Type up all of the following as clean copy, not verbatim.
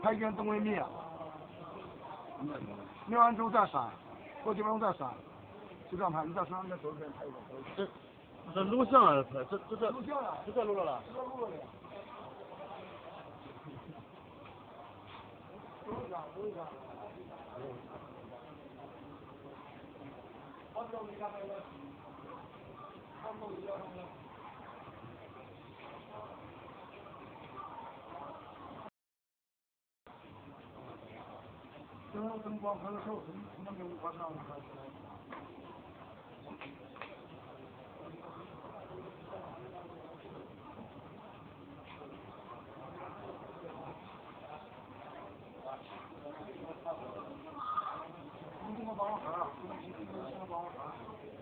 拍一根灯会灭，灭完之后再闪，过几分钟再闪，就这样拍。你在身上那手这边拍一个。 这录像啊，这录像了， 这录了了。 这录了的。录一下。灯光拍的时候，能给我拍上来。你给我帮我看啊！你先帮我看。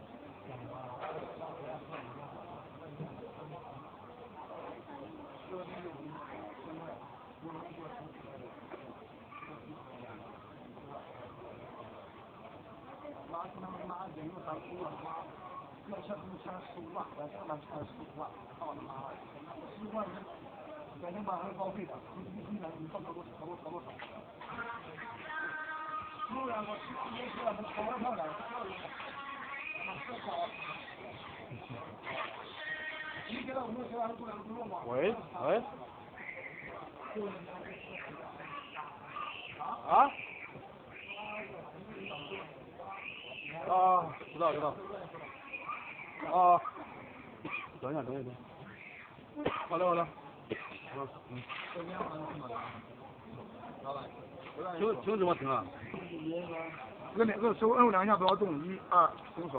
拿人又3万，那钱15万，咱上面才15万，操他妈的！15万，咱能把它报废的，你到多少？不然我也是让他跑完上来。你给他我们学完过来不用吗？ 喂。啊？啊，知道。啊，等一下。好的。停止吗？停啊。 手摁2下不要动，1、2，松手。